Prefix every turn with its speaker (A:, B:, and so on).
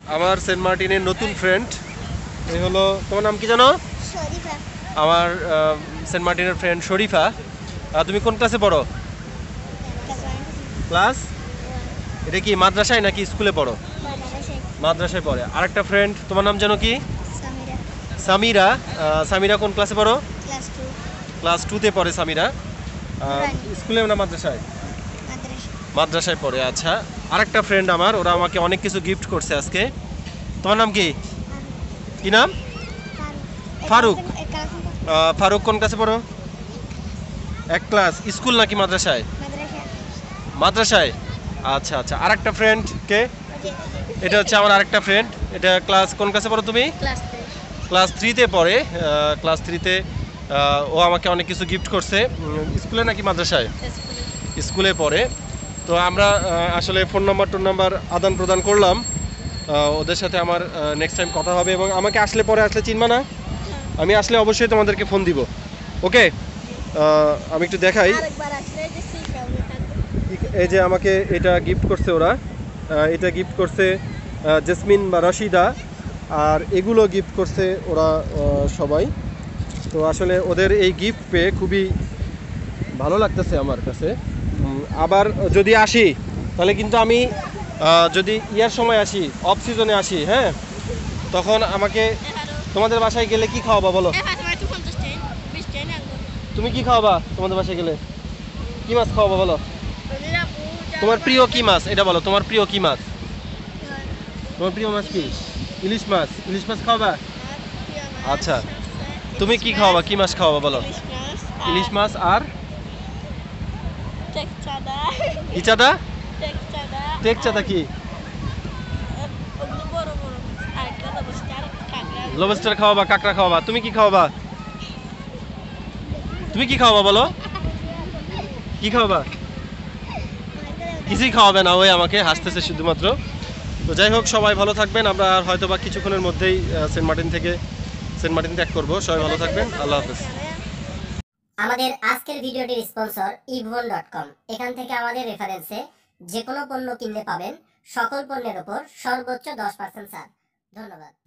A: আমার সেন্ট মার্টিনের নতুন ফ্রেন্ড। এই হলো, তোমার নাম কি জানো?
B: শরীফা।
A: আমার সেন্ট মার্টিনের ফ্রেন্ড শরীফা। তুমি কোন ক্লাসে পড়ো? ক্লাস, এটা কি মাদ্রাসায় নাকি স্কুলে পড়ো? মাদ্রাসায় পড়ে। আরেকটা ফ্রেন্ড, তোমার নাম জানো কি?
B: সামিরা।
A: সামিরা। সামিরা কোন ক্লাসে পড়ো?
B: ক্লাস 2।
A: ক্লাস 2-তে পড়ে সামিরা। স্কুলে না মাদ্রাসায়?
B: মাদ্রাসা।
A: মাদ্রাসায় পড়ে। আচ্ছা, আরেকটা ফ্রেন্ড আমার, ওরা আমাকে অনেক কিছু গিফট করছে আজকে। তোমার নাম কি? কি নাম? ফারুক। ফারুক কোন ক্লাসে পড়ো? এক ক্লাস। স্কুল নাকি মাদ্রাসায়? মাদ্রাসায়। আচ্ছা আচ্ছা। আরেকটা ফ্রেন্ড কে? এটা হচ্ছে আমার আরেকটা ফ্রেন্ড। এটা ক্লাস কোন ক্লাসে পড়ো তুমি? ক্লাস 3-তে পড়ে। ক্লাস 3-তে ও আমাকে অনেক কিছু গিফট করছে। স্কুলে নাকি মাদ্রাসায়? স্কুলে পড়ে। তো আমরা আসলে ফোন নাম্বার আদান প্রদান করলাম। ওদের সাথে আমার নেক্সট টাইম কথা হবে, এবং আমাকে আসলে চিনবা না? আমি আসলে অবশ্যই তোমাদেরকে ফোন দিব। ওকে, আমি একটু দেখাই। এই যে আমাকে এটা গিফট করছে ওরা। এটা গিফট করছে জেসমিন বা রশিদা, আর এগুলো গিফট করছে ওরা সবাই। তো আসলে ওদের এই গিফট পেয়ে খুবই ভালো লাগতেছে আমার কাছে। আবার যদি আসি তাহলে কিন্তু আমি যদি ইয়ার সময় আসি, অফ সিজনে আসি, হ্যাঁ, তখন আমাকে তোমাদের বাসায় গেলে কি খাওয়াবা বলো? তুমি কি খাওয়াবা তোমাদের বাসায় গেলে? কি মাছ খাওয়াবা বলো? তোমার প্রিয় কি মাছ এটা বলো। তোমার প্রিয় কি মাছ? তোমার প্রিয় মাছ কি? ইলিশ মাছ। ইলিশ মাছ খাওয়াবা? আচ্ছা, তুমি কি খাওয়াবা? কি মাছ খাওয়াবা বলো? ইলিশ মাছ আর কি চাঁদা? টেক চাঁদা কি? লবস্টার খাওয়াবা? কাঁকড়া খাওয়াবা? তুমি কি খাওয়াবা? তুমি কি খাওয়াবা বলো? কি খাওয়াবা? কিছুই খাওয়াবে না, ওই আমাকে হাসতেছে শুধুমাত্র। তো যাই হোক, সবাই ভালো থাকবেন। আমরা হয়তো বা কিছুক্ষণের মধ্যেই সেন্ট মার্টিন ত্যাগ করবো। সবাই ভালো থাকবেন। আল্লাহ হাফেজ।
C: আমাদের আজকের ভিডিওটির স্পন্সর evon.com। এখান থেকে আমাদের রেফারেন্সে যে কোনো পণ্য কিনলে পাবেন সকল পণ্যের উপর সর্বোচ্চ 10% ছাড়। ধন্যবাদ।